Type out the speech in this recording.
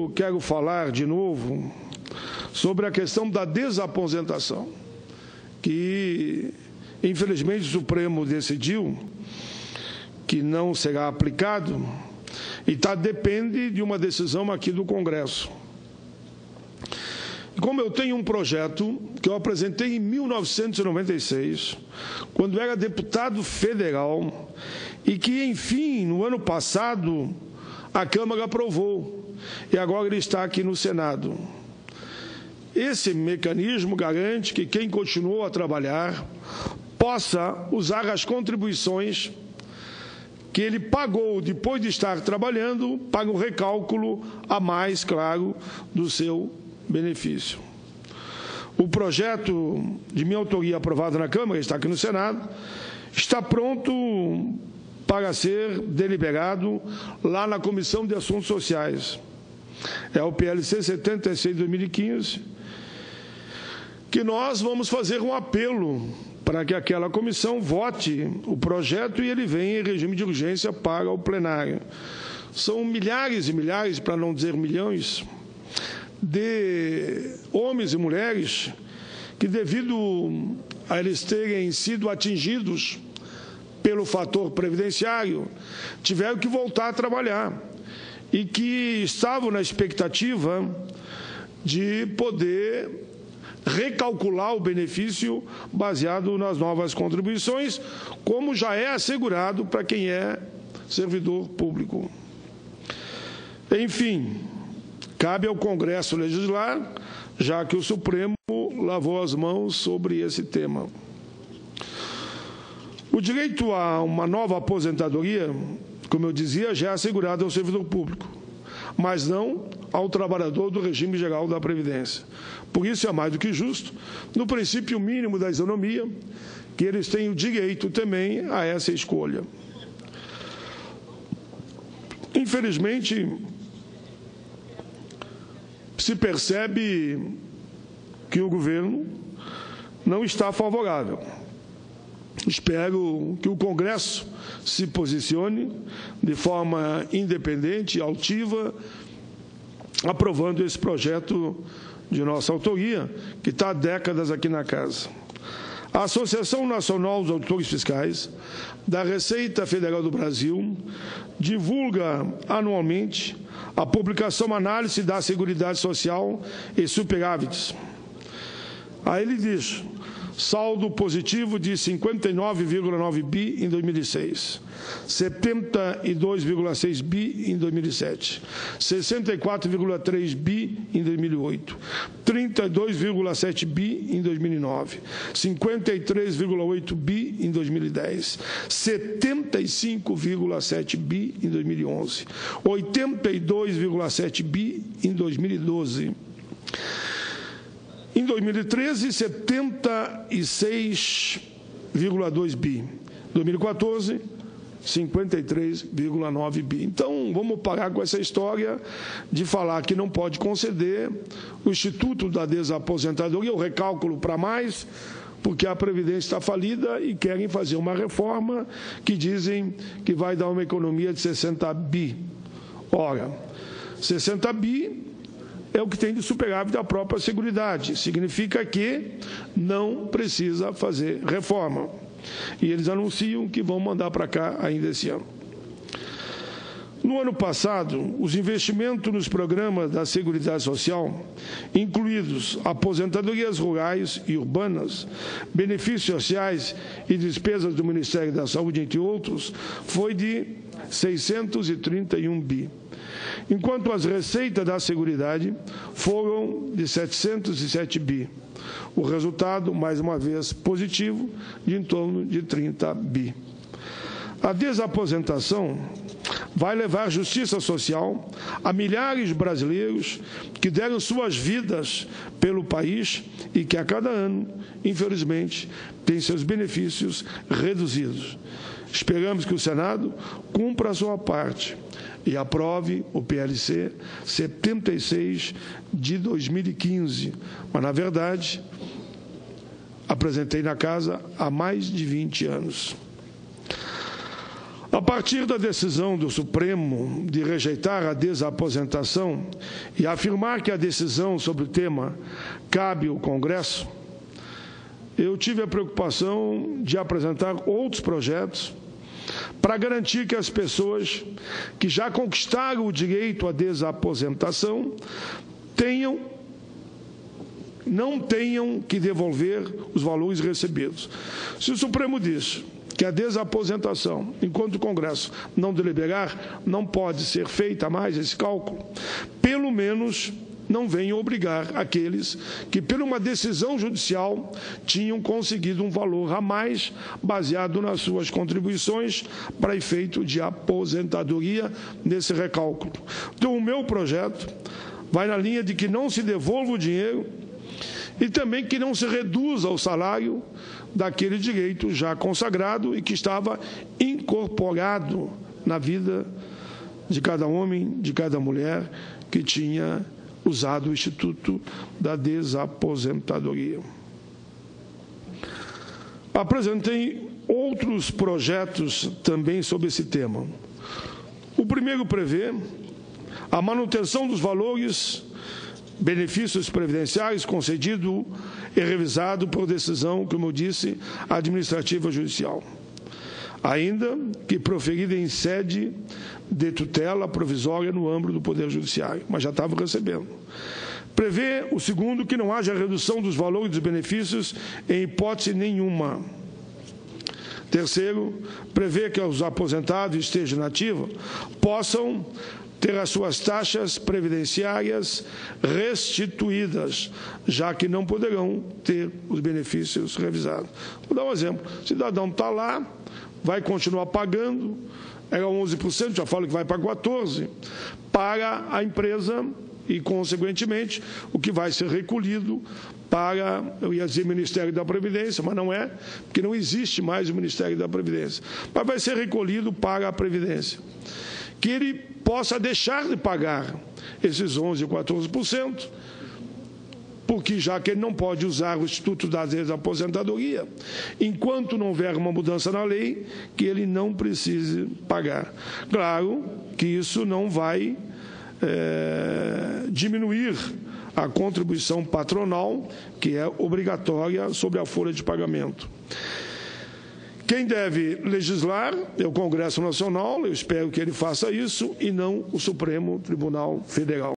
quero falar de novo sobre a questão da desaposentação, que, infelizmente, o Supremo decidiu que não será aplicado e depende de uma decisão aqui do Congresso. E como eu tenho um projeto que eu apresentei em 1996, quando era deputado federal, e que, enfim, no ano passado, a Câmara aprovou, e agora ele está aqui no Senado. Esse mecanismo garante que quem continuou a trabalhar possa usar as contribuições que ele pagou depois de estar trabalhando para o recálculo a mais, claro, do seu benefício. O projeto de minha autoria aprovado na Câmara, está aqui no Senado, está pronto para ser deliberado lá na Comissão de Assuntos Sociais. É o PLC 76 de 2015, que nós vamos fazer um apelo para que aquela comissão vote o projeto e ele venha em regime de urgência para o plenário. São milhares e milhares, para não dizer milhões, de homens e mulheres que, devido a eles terem sido atingidos pelo fator previdenciário, tiveram que voltar a trabalhar e que estavam na expectativa de poder recalcular o benefício baseado nas novas contribuições, como já é assegurado para quem é servidor público. Enfim, cabe ao Congresso legislar, já que o Supremo lavou as mãos sobre esse tema. O direito a uma nova aposentadoria, como eu dizia, já é assegurado ao servidor público, mas não ao trabalhador do regime geral da Previdência. Por isso é mais do que justo, no princípio mínimo da isonomia, que eles tenham direito também a essa escolha. Infelizmente, se percebe que o governo não está favorável. Espero que o Congresso se posicione de forma independente e altiva, aprovando esse projeto de nossa autoria, que está há décadas aqui na Casa. A Associação Nacional dos Auditores Fiscais da Receita Federal do Brasil divulga anualmente a publicação Análise da Seguridade Social e Superávites. Aí ele diz: saldo positivo de 59,9 bi em 2006, 72,6 bi em 2007, 64,3 bi em 2008, 32,7 bi em 2009, 53,8 bi em 2010, 75,7 bi em 2011, 82,7 bi em 2012. Em 2013, 76,2 bi. 2014, 53,9 bi. Então, vamos parar com essa história de falar que não pode conceder o Instituto da Desaposentadoria, o recálculo para mais, porque a Previdência está falida e querem fazer uma reforma que dizem que vai dar uma economia de 60 bi. Ora, 60 bi é o que tem de superávit da própria Seguridade. Significa que não precisa fazer reforma. E eles anunciam que vão mandar para cá ainda esse ano. No ano passado, os investimentos nos programas da Seguridade Social, incluídos aposentadorias rurais e urbanas, benefícios sociais e despesas do Ministério da Saúde, entre outros, foi de 631 bi. Enquanto as receitas da Seguridade foram de 707 bi. O resultado, mais uma vez, positivo, de em torno de 30 bi. A desaposentação vai levar justiça social a milhares de brasileiros que deram suas vidas pelo país e que, a cada ano, infelizmente, têm seus benefícios reduzidos. Esperamos que o Senado cumpra a sua parte e aprove o PLC 76 de 2015. Mas, na verdade, apresentei na Casa há mais de 20 anos. A A partir da decisão do Supremo de rejeitar a desaposentação e afirmar que a decisão sobre o tema cabe ao Congresso, eu tive a preocupação de apresentar outros projetos para garantir que as pessoas que já conquistaram o direito à desaposentação não tenham que devolver os valores recebidos. Se o Supremo diz que a desaposentação, enquanto o Congresso não deliberar, não pode ser feita mais esse cálculo, pelo menos não venham obrigar aqueles que, por uma decisão judicial, tinham conseguido um valor a mais baseado nas suas contribuições para efeito de aposentadoria nesse recálculo. Então, o meu projeto vai na linha de que não se devolva o dinheiro e também que não se reduza o salário daquele direito já consagrado e que estava incorporado na vida de cada homem, de cada mulher que tinha usado o Instituto da Desaposentadoria. Apresentei outros projetos também sobre esse tema. O primeiro prevê a manutenção dos valores benefícios previdenciários concedido e revisado por decisão, como eu disse, administrativa judicial, ainda que proferida em sede de tutela provisória no âmbito do Poder Judiciário, mas já estava recebendo. Prevê, o segundo, que não haja redução dos valores dos benefícios em hipótese nenhuma. Terceiro, prevê que os aposentados estejam na ativa possam ter as suas taxas previdenciárias restituídas, já que não poderão ter os benefícios revisados. Vou dar um exemplo. O cidadão está lá, vai continuar pagando, era 11%, já falo que vai para 14%, para a empresa e, consequentemente, o que vai ser recolhido para, eu ia dizer Ministério da Previdência, mas não é, porque não existe mais o Ministério da Previdência, mas vai ser recolhido para a Previdência. Que ele possa deixar de pagar esses 11% e 14%, porque já que ele não pode usar o Instituto da Desaposentadoria, enquanto não houver uma mudança na lei, que ele não precise pagar. Claro que isso não vai diminuir a contribuição patronal, que é obrigatória sobre a folha de pagamento. Quem deve legislar é o Congresso Nacional, eu espero que ele faça isso, e não o Supremo Tribunal Federal.